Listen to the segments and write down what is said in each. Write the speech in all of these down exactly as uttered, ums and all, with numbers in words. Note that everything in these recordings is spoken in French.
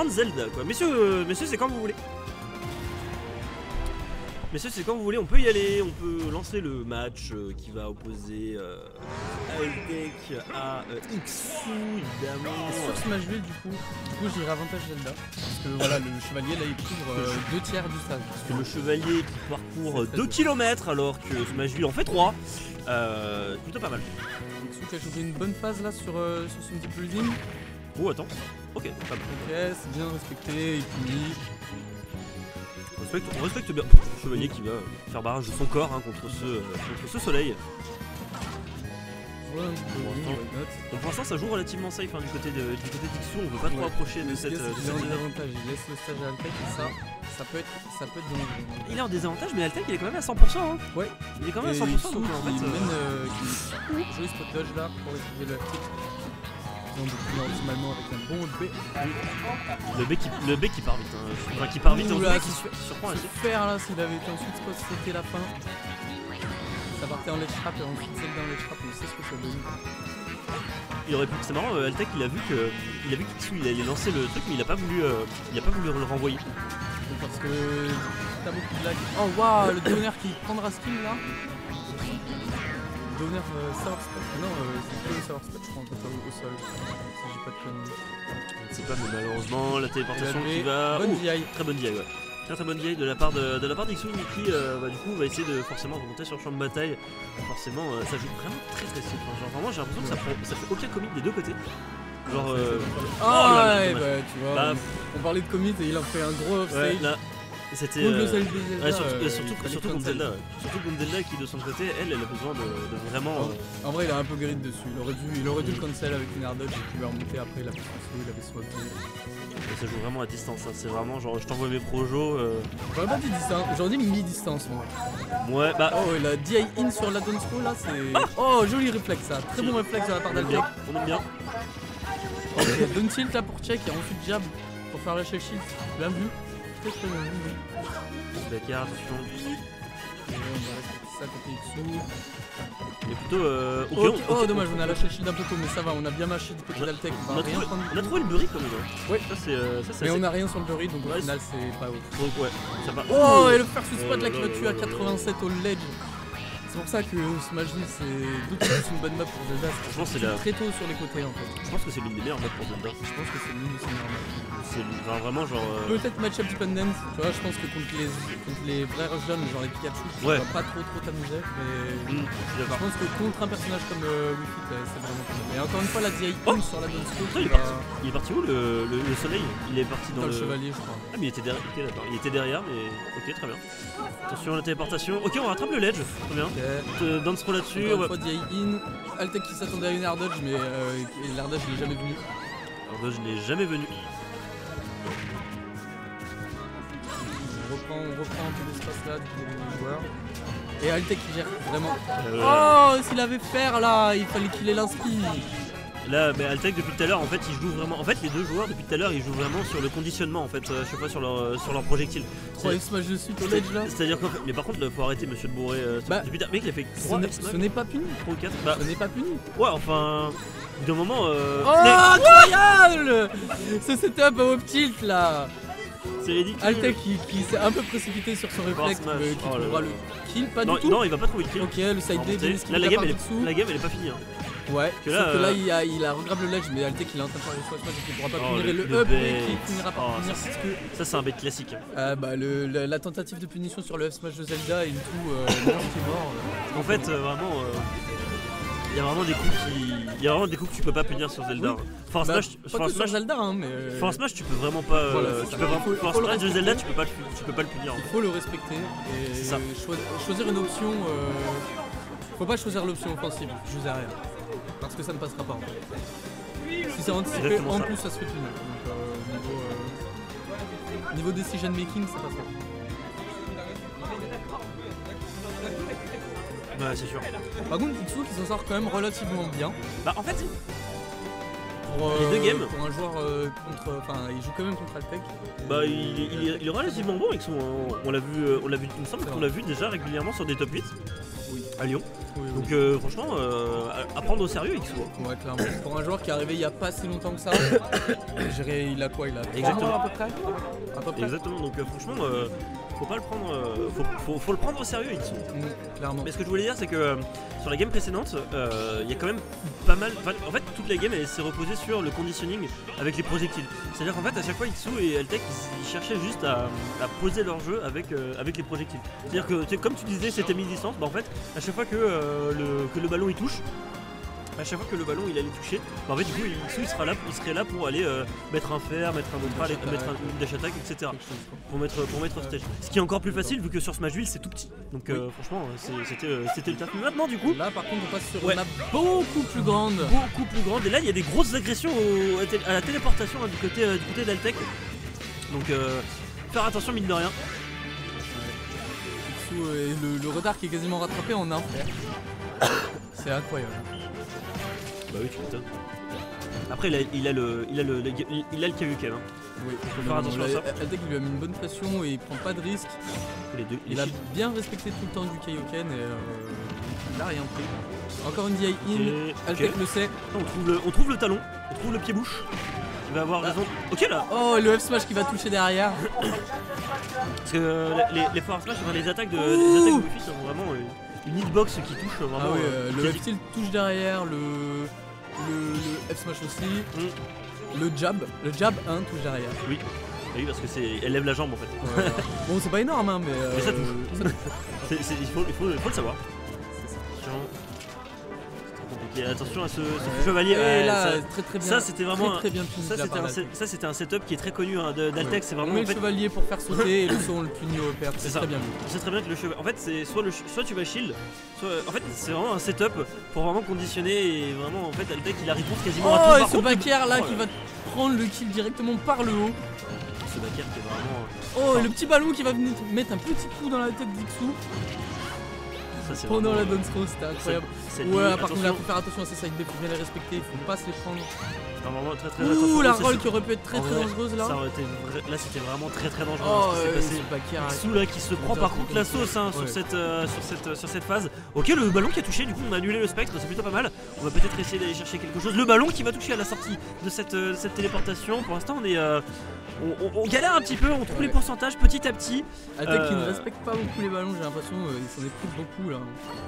grande Zelda quoi. Messieurs, euh, messieurs c'est quand vous voulez. Messieurs c'est quand vous voulez, on peut y aller, on peut lancer le match euh, qui va opposer euh, Altec à euh, Ixou évidemment. Sur Smash Bros du coup, du coup j'irai avantage Zelda. Parce que voilà, le chevalier là il couvre euh, deux tiers du stage. Parce que le chevalier qui parcourt deux kilomètres alors que Smashville en fait trois. Euh, plutôt pas mal. Ixou qui a joué une bonne phase là sur, euh, sur son deep building. Oh attends, ok, pas mal. Ok, c'est bien respecté, il punit. On respecte, on respecte bien le chevalier qui va faire barrage de son corps hein, contre, ce, euh, contre ce soleil. Voilà, un petit peu, Bon, oui, attends. why not. Donc pour l'instant ça joue relativement safe hein, du côté de du côté d'Ixou, on veut pas trop Ouais. approcher de Le cette, gars, euh, de c'est qu'il est en cette zone. désavantage, il laisse le stage à Altec et ça, ça peut être, ça peut être dangereux. Il est en désavantage mais Altec il est quand même à cent pour cent hein. Ouais. Il est quand même à Et cent pour cent Ixou donc en qui fait... euh, mène, euh, qui joli spot dodge là pour esquiver le kick. Donc normalement avec un bon B. Le B qui, le B qui part vite, hein. Enfin qui part vite en tout Oula, cas qui qui sur- surprend assez. faire là s'il avait été en sweet spot c'était la fin. Ça partait en ledge trap et ensuite celle dans ledge trap on sait ce que ça donne. Il aurait pu, c'est marrant, euh, Altec il a vu que il a vu qu'Ixou il allait lancer le truc mais il a pas voulu euh, il a pas voulu le renvoyer. Donc parce que t'as beaucoup de lag. Oh waouh, le downer qui prendra skin là. Downer euh, sour spot. Ah non, euh, c'est que le sour spot je crois en fait au, au sol. Si j'ai pas de conneries. Je sais pas mais malheureusement la téléportation Et la qui V, va. bonne Oh, V I. très bonne V I ouais. Très très bonne V I de la part de, de la part d'Ixou qui euh, bah, du coup va essayer de forcément remonter sur le champ de bataille. Forcément euh, ça joue vraiment très très simple. Enfin, genre vraiment j'ai l'impression que ça, prend, ça fait aucun commit des deux côtés. Genre euh... Ah oh là là, ouais, dommage. bah tu vois, Bah, on, on parlait de commit et il en fait un gros ouais, offstage. là c'était Contre le euh, Zelda, Zelda, ouais, surtout, euh, euh, surtout, il fallait surtout contre cancel. Zelda, ouais. Surtout contre Zelda qui de son côté elle elle a besoin de, de vraiment euh, En vrai, il a un peu grid dessus. Il aurait dû, il aurait dû le cancel avec une air dodge et puis le remonter après. Il a fait son il avait swap. et ça joue vraiment à distance. Hein. C'est vraiment genre je t'envoie mes projos. Euh... J'aurais pas dit distance, j'aurais dit mi-distance moi. Ouais bah. Oh, il a D I in sur la down throw là, c'est. Oh, joli réflexe ça. Très bon réflexe de la part On aime d'Altec. bien. On aime bien. Ok, down tilt là pour check et ensuite jab pour faire lâcher le shield. Bien vu. Très très bien vu. Oui. Dakar, attention. Et on va respecter ça côté Ixou. Il est plutôt. Euh... ok, Ok, on- oh ok, dommage, on- on a lâché le shield un peu tôt, mais ça va, on a bien mâché du côté On a- d'Altec. On On a, va rien trouvé, prendre du on a tout. trouvé le burry quand même. Hein. Ouais. Ça c'est. Euh, ça, c'est Mais assez- on a rien sur le burry, donc au Ouais, final c'est pas ouf. Donc ouais, ça va. Oh, et le first Oh spot là là qui là va là tuer à là là. quatre-vingt-sept au ledge. C'est pour ça que Smashville c'est d'autant plus une bonne map pour Zelda. Je pense que c'est la- très tôt sur les côtés en fait. Je pense que c'est l'une des meilleures maps pour Zelda. Je pense que c'est l'une de ces meilleures maps. C'est enfin, vraiment genre. euh, Peut-être match-up dependent, tu vois, je pense que contre les, contre les vrais rush jeunes, genre les Pikachu, tu Ouais. vas pas trop trop t'amuser, mais hmm, je suis je d'accord. pense que contre un personnage comme euh, Wii Fit, euh, c'est vraiment pas mal. Et encore une fois, la D I Oh sur la bonne scope, Putain, il est va parti. Il est parti où le, le, le soleil? Il est parti dans, dans le le. chevalier, je crois. Ah mais il était derrière. Ok d'accord. Il était derrière mais. Ok très bien. Attention à la téléportation. Ok on rattrape le ledge. Très bien. Ok. Euh, Dance throw là-dessus. Encore on une va- fois, D I in, Altec qui s'attendait à une air dodge, mais euh, l'air dodge n'est jamais venu. Alors là, je n'ai jamais venu. On reprend, on reprend un peu d'espace là du côté des joueurs. Et Altec qui gère vraiment. Euh, Oh, s'il avait faire là, il fallait qu'il ait l'inspi. Là, mais Altec depuis tout à l'heure, en fait, ils jouent vraiment. En fait, les deux joueurs depuis tout à l'heure, ils jouent vraiment sur le conditionnement, en fait, euh, à chaque fois sur leur euh, sur leur projectile. trois F smash de suite au ledge là. C'est-à-dire qu'en fait, mais par contre, là, faut arrêter, Monsieur de Bourré. Euh, Bah, depuis tout à- mec, il a fait Ce trois n'est- F ce n'est pas puni. trois ou quatre. Bah, Ce n'est pas puni. ouais, enfin, d'un moment. Euh, Oh, mais- incroyable. Ce setup à up tilt là. c'est ridicule. Altec qui, qui s'est un peu précipité sur son réflexe, smash. mais qui Oh là trouvera là. le kill, pas non, du tout. non, il va pas trouver le kill. Ok, le side Remonter. B bien Là, esquivé la de la game, part elle d'Ixou. est, la game, elle est pas finie. Hein. Ouais, que sauf là, que là euh, il a, il a regrave le ledge, mais Altec il est en train de faire le swatch et il pourra pas Oh, punir. Et le- le le up bait. qui finira par Oh, punir ça, parce que Ça, c'est un bait classique. euh, bah, le, la, la tentative de punition sur le F smash de Zelda et une tout euh, mort qui est mort. euh. En fait, euh, vraiment. euh, Il y a vraiment des coups qui. Il y a vraiment des coups que tu peux pas punir sur Zelda. Oui. Force Bah, Smash, pas Force que sur Smash, Zelda, hein, mais euh, Force Smash, tu peux vraiment pas. euh, Voilà, c'est tu ça. peux vraiment. Faut- Force faut le Smash de respecter. Zelda, tu peux pas le, tu peux pas le punir. En il fait. faut le respecter et C'est ça. choi- choisir une option. Euh, faut pas choisir l'option offensive, je vous arrête. Parce que ça ne passera pas en fait. Si c'est anticipé, Exactement en ça. plus ça se fait punir. Donc euh, niveau, euh, niveau decision making, ça passe pas. Ouais, c'est sûr. Par contre, Ixou qui s'en sort quand même relativement bien. Bah, en fait, Pour, euh, Les deux games. Pour un joueur euh, contre. Enfin, il joue quand même contre Altec. bah, il, est- il est, il est relativement bon avec son. On l'a vu, euh, on l'a vu, il me semble qu'on l'a vu déjà régulièrement sur des top huit. Oui. à Lyon. Oui, oui. Donc euh, franchement, euh, à, à prendre au sérieux X O. Ouais, clairement. Pour un joueur qui est arrivé il y a pas si longtemps que ça, je dirais, il a quoi? Il a trois Exactement. mois à peu près. À peu près. Exactement, donc euh, franchement, euh, faut pas le prendre, euh, faut, faut, faut le prendre au sérieux X O. Mm, clairement. Mais ce que je voulais dire, c'est que euh, sur la game précédente, euh, il y a quand même pas mal. En fait, toute la game elle s'est reposée sur le conditioning avec les projectiles. C'est-à-dire qu'en fait, à chaque fois, X O et Altec ils, ils cherchaient juste à, à poser leur jeu avec, euh, avec les projectiles. C'est-à-dire que, tu sais, comme tu disais, c'était mi-distance, bah en fait, à chaque fois que, euh, le, que le ballon il touche, à chaque fois que le ballon il allait toucher, bah en fait du coup X O il sera là, il serait là pour aller euh, mettre un fer, mettre un neutral, dash mettre un, une dash attack, et cetera. Quelque chose, quoi. Pour mettre pour mettre Ouais. stage. Ce qui est encore plus facile vu que sur Smashville c'est tout petit. Donc euh, franchement c'est- c'était euh, c'était le taf. Mais maintenant du coup Là, par contre, on passe sur Ouais. une map beaucoup plus grande. beaucoup plus grande et là il y a des grosses agressions au- à, té- à la téléportation hein, du côté euh, du côté d'Altec. Donc euh, faire attention mine de rien. Sous, euh, le, le retard qui est quasiment rattrapé en un fer. C'est incroyable. Bah oui tu m'étonnes. Après il a, il a le il a le, le- il a le Kavuken hein. Oui, Faut faire attention à ça. Altec lui a mis une bonne pression et il prend pas de risque. Les deux. les Il a chi- bien respecté tout le temps du Kaioken et euh, il a rien pris. Encore une D I in, Ok, Altec ok. le sait. On trouve le on trouve le talon, on trouve le pied bouche. Il va avoir Ah. raison. Ok là. Oh, le F smash qui va toucher derrière. Parce que euh, les, les forward smash, enfin, les attaques de, Ouh. les attaques de Wifi sont vraiment euh, une hitbox qui touche euh, Ah vraiment. oui, euh, euh, le quasi- F tilt touche derrière, le, le, le F smash aussi. Mm. Le jab, le jab un touche derrière. Oui. Bah oui, parce que c'est, elle lève la jambe en fait. Ouais. Bon, c'est pas énorme, hein, mais. euh, Mais ça touche. ça touche. C'est- c'est- il, faut, il, faut, il faut le savoir. C'est ça. Attention. C'est très compliqué. Attention à ce, ce Ouais. chevalier. Et Ouais, là, ça, très très bien. ça, c'était vraiment très, un- très bien puni ça, de la c'était part un, d'Altec. set- ça, c'était un setup qui est très connu hein, de- d'Altec. Ouais. C'est On vraiment met en le fait, chevalier pour faire sauter et le saut on le punit au père. C'est C'est ça. très bien vu. c'est très bien que le chevalier. En fait, c'est soit, le, soit tu vas shield, soit. En fait, c'est vraiment un setup pour vraiment conditionner et vraiment en fait Altec il a réponse quasiment à tout. Oh, et Par ce contre, le- backer là oh qui va prendre le kill directement par le haut. Ce backer qui est vraiment. Oh, et le petit ballon qui va venir mettre un petit coup dans la tête d'Ixou Ça, c'est pendant vraiment, la dance throw, c'était incroyable. c'est Ouais, lié. par contre, là, Attention. faut faire attention à ces side B, faut bien les respecter, il faut pas se les prendre. Non, vraiment très très Ouh, attention. la Ça, roll c'est- qui aurait pu être très en très vrai, dangereuse là. Ça aurait été vra- là c'était vraiment très très dangereux Oh, ce qui s'est euh, passé. ce backer. Sou là qui se prend par contre la sauce hein, sur, Ouais. cette, euh, sur, cette, euh, sur cette phase. Ok le ballon qui a touché, du coup on a annulé le spectre, c'est plutôt pas mal. On va peut-être essayer d'aller chercher quelque chose. Le ballon qui va toucher à la sortie de cette, euh, de cette téléportation. Pour l'instant on est euh, on, on- on galère un petit peu, on trouve Ouais. les pourcentages petit à petit. Altec qui ne Euh, respecte pas beaucoup les ballons, j'ai l'impression, euh, il s'en est pris beaucoup là.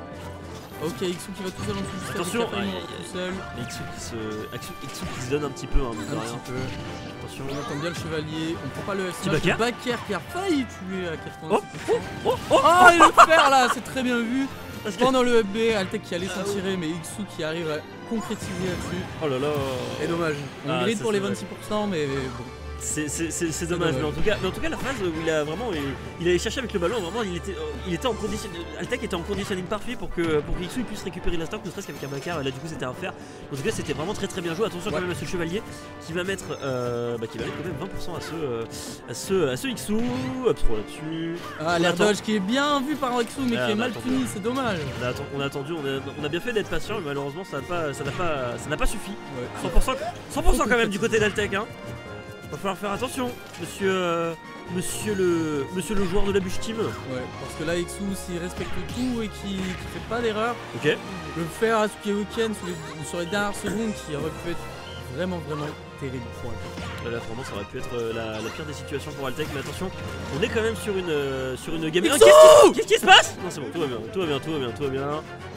Ok, Xou qui va tout seul en dessous du stade, Attention, qui a failli aïe, mourir aïe, tout seul. Et Ixou qui se, Ixou- Ixou qui se donne un petit peu hein, mine de Un rien. petit peu. Attention. On entend bien le chevalier, on prend pas le F Petit smash. backer. Le backer qui a failli tuer à Oh, quatre-vingt-six. oh, oh, oh, Oh, et le fer là, c'est très bien vu. parce que- Pendant le F B, Altec qui allait s'en Ah oui. tirer, mais Xou qui arrive à concrétiser là-dessus. Oh là là. Et dommage. On Ah, grid ça, pour les c'est vrai. vingt-six pour cent, mais bon. C'est c'est- c'est- c'est dommage, mais en, tout cas, mais en tout cas la phase où il a vraiment il, il allait chercher avec le ballon, vraiment il était, il était en condition, Altec était en conditioning parfait pour que pour que Xu puisse récupérer la stock, ne serait-ce qu'avec un backer, et là du coup c'était un fer. En tout cas c'était vraiment très très bien joué. Attention Ouais. quand même à ce chevalier qui va mettre euh, bah, qui va mettre quand même vingt pour cent à ce euh, à ce à ce Xu. Hop trop là-dessus. Ah, On l'air attend. dodge qui est bien vu par Xou, mais Ah, qui est on mal attend. puni, c'est dommage. On a, atten- on a attendu, on a, on a bien fait d'être patient, mais malheureusement ça n'a pas ça n'a pas ça n'a pas suffi. Ouais. cent pour cent, cent pour cent quand même du côté d'Altec hein. Va falloir faire attention, monsieur, euh, monsieur, le, monsieur le joueur de la bûche team. Ouais, parce que là, Xou, s'il respecte tout et qu'il qu'il fait pas d'erreur, Ok. le faire à Tsukioken sur les, sur les dernières secondes qui aurait pu être vraiment, vraiment terrible pour elle. Là, vraiment, ça aurait pu être euh, la, la pire des situations pour Altec, mais attention, on est quand même sur une, euh, sur une game. Xou Ah, Qu'est-ce qui, qu'est-ce qui se passe? Non, c'est bon, tout va bien, tout va bien, tout va bien, tout va bien.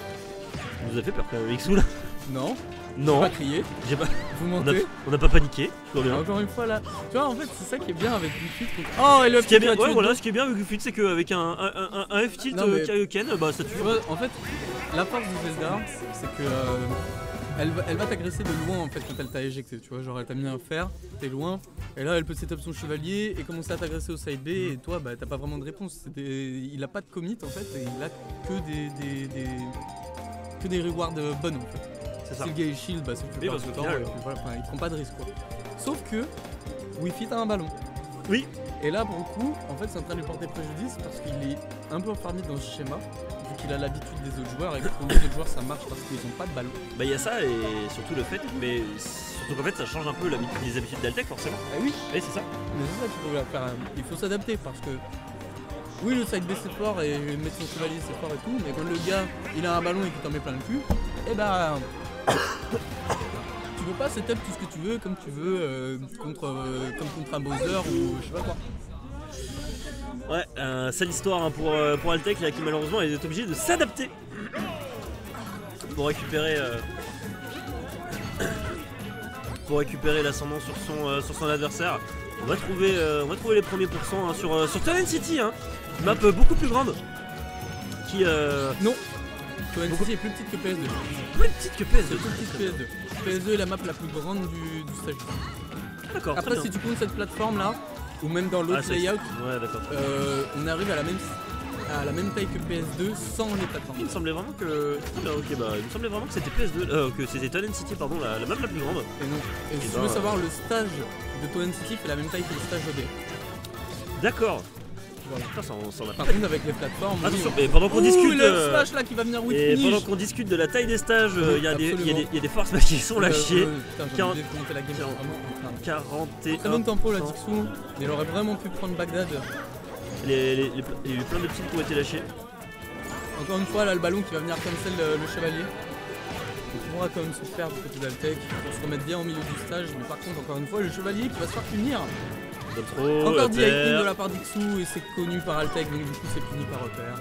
Il nous a fait peur quand même, Xou là. Non, Non, pas crier, j'ai pas, vous on, a, mentez. on a pas paniqué, tout va bien. Encore une fois là, tu vois, en fait, c'est ça qui est bien avec Bufit. Oh, et le Ce qui est bien, petit ouais, tué voilà, de- ce qui est bien avec Gufit, c'est qu'avec un, un, un, un F tilt Non, mais- euh, Kaioken, bah ça tue. Tu vois, en fait, la force de Zelda, c'est que euh, elle va, elle va t'agresser de loin en fait quand elle t'a éjecté. Tu vois, genre elle t'a mis un fer, t'es loin, et là elle peut setup son chevalier et commencer à t'agresser au side B. Et toi, bah t'as pas vraiment de réponse. C'est des- Il a pas de commit en fait, et il a que des, des, des- que des rewards bonnes en fait. C'est ça. Si le gars il shield, bah ça fait Oui, perdre parce du qu'au temps. final- et puis voilà, enfin, il prend pas de risque quoi. Sauf que Wi-Fi t'as un ballon. Oui. Et là pour le coup, en fait c'est en train de lui porter préjudice parce qu'il est un peu enfermé dans ce schéma, vu qu'il a l'habitude des autres joueurs et que pour les autres joueurs ça marche parce qu'ils ont pas de ballon. Bah il y a ça et surtout le fait, mais surtout qu'en fait ça change un peu l'habi- les habitudes d'Altec forcément. Ah oui, Oui c'est ça. mais c'est ça qu'il faut faire. Il faut s'adapter parce que Oui, le side B c'est fort et mettre son chevalier c'est fort et tout, mais quand le gars il a un ballon et qu'il t'en met plein le cul, et bah tu peux pas setup tout ce que tu veux comme tu veux euh, contre, euh, comme contre un Bowser ou je sais pas quoi. Ouais, euh, sale histoire hein, pour, euh, pour Altec là, qui malheureusement est obligé de s'adapter pour récupérer euh, pour récupérer l'ascendant sur son, euh, sur son adversaire. On va trouver, euh, on va trouver les premiers pourcents hein, sur, euh, sur Tonen City, hein, une map euh, beaucoup plus grande. Qui euh... Non, Tonen City est plus petite que P S deux. Plus petite que P S deux. Plus petite que P S deux. P S deux est la map la plus grande du, du stage. D'accord. Après, si tu comptes cette plateforme là, ou même dans l'autre ah, layout, ouais, euh, on arrive à la même à la même taille que P S deux sans les plateformes. Il me semblait vraiment que. Ah, ok, bah, il me semblait vraiment que c'était P S deux, euh, que c'était Tonen City, pardon, la, la map la plus grande. Et non. Et, et si bah, tu veux savoir, le stage de Tonen City fait la même taille que le stage O B. D'accord. Voilà. Putain, ça, ça en a Par pas... contre, avec les plateformes. Attention, oui, mais pendant qu'on discute. le euh... slash là qui va venir with Et finish. pendant qu'on discute de la taille des stages, il oui, euh, y, y, y, y a des forces bah, qui sont lâchées. Euh, euh, putain, j'ai oublié de commenter la game, vraiment. quarante et un. Très bonne tempo là, Dixou. Il aurait vraiment pu prendre Bagdad. Les, les, les, il y a eu plein de petits qui ont été lâchés. Encore une fois, là, le ballon qui va venir cancel le, le chevalier. Il pourra quand même se faire du côté d'Altec pour se remettre bien au milieu du stage. Mais par contre, encore une fois, le chevalier qui va se faire punir. Trop, encore dit de la part d'Ixou et c'est connu par Altec, donc du coup c'est puni par repère.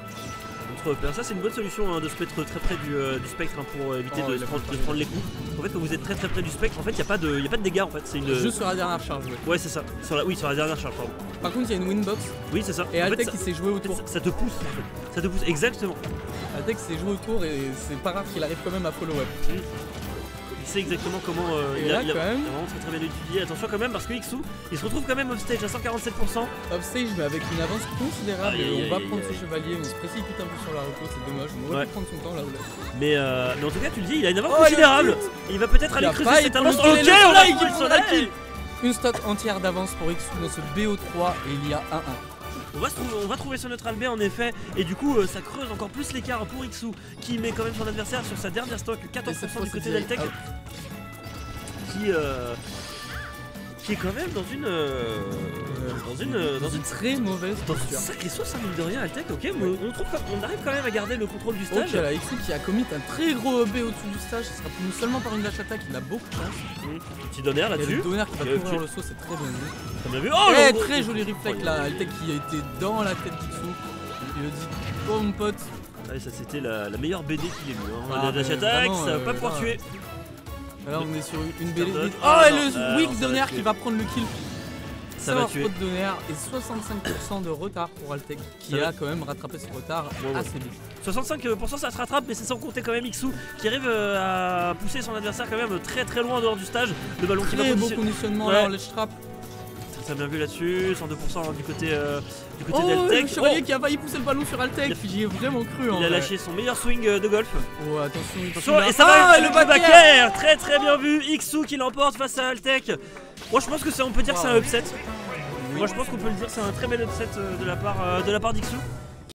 Ça c'est une bonne solution hein, de se mettre très près du, euh, du spectre hein, pour éviter oh, de, se prendre, de prendre les coups. En fait quand vous êtes très très près du spectre, en fait il n'y a, a pas de dégâts en fait. C'est une... Juste sur la dernière charge. Ouais, ouais c'est ça. Sur la... Oui sur la dernière charge pardon. Par contre il y a une winbox. Oui c'est ça. Et en Altec fait, il s'est joué autour. En fait, ça, ça te pousse en fait. Ça te pousse exactement. Altec s'est joué autour et c'est pas rare qu'il arrive quand même à follow up. Mmh. Il sait exactement comment euh, il, là, a, il, a, quand même... il a vraiment très très bien étudié. Attention quand même parce que Ixou il se retrouve quand même offstage à cent quarante-sept pour cent. Offstage mais avec une avance considérable. Aïe, aïe, on va aïe, prendre aïe. ce chevalier, on se précipite un peu sur la reco, c'est dommage. On aurait ouais. pu prendre son temps là. là. Mais, euh, mais en tout cas tu le dis, il a une avance oh, considérable. Il va peut-être aller creuser cette avance. Ok, on a pris le soleil. Une stock entière d'avance pour Ixou dans ce B O trois et il y a un un. On va, trouver, on va trouver ce neutral B en effet, et du coup euh, ça creuse encore plus l'écart pour Ixou qui met quand même son adversaire sur sa dernière stock, quatorze pour cent du côté d'Altec, qui, euh, qui est quand même dans une euh, dans une dans, dans une, une très mauvaise dans une sacrée sauce hein, mine de rien Altec. Ok, mais on trouve qu'on arrive quand même à garder le contrôle du stage. Ok, là Ixou qui a commit un très gros B au-dessus du stage, ça sera puni seulement par une dash attack, il a beaucoup de chance. Mmh. Petit donner là-dessus. Le donner qui va couvrir okay. le saut, c'est très bien vu. T'as bien vu. Oh hey, le... très joli réflexe là, Altec qui a été dans la tête d'Ixou. Il lui a dit oh mon pote. Ouais, ça c'était la, la meilleure B D qu'il ait vu. Hein. Ah, la dash attack, ça va euh, pas pouvoir tuer. Là on est sur une B D. Oh ah, et le ah, weak donner qui va prendre le kill. Ça va tuer. Spot donner et soixante-cinq pour cent de retard pour Altec qui ça a va. quand même rattrapé ce retard ouais, ouais. assez vite. soixante-cinq pour cent ça se rattrape, mais c'est sans compter quand même Ixou qui arrive à pousser son adversaire quand même très très loin en dehors du stage. Le ballon qui très va beau conditionnement ouais. là en ledge trap. Ça bien vu là-dessus, cent deux pour cent hein, du côté, euh, du côté oh, d'Altec. Le chevalier oh qui a failli pousser le ballon sur Altec, j'y ai vraiment cru. Il en a vrai. lâché son meilleur swing de golf. Oh attention, attention et ça ah, va le back air. Très très bien vu, Ixou qui l'emporte face à Altec. Moi je pense que ça, on peut dire wow. que c'est un upset. Oui. Moi je pense qu'on peut le dire, c'est un très bel upset de la part, de la part d'Ixou.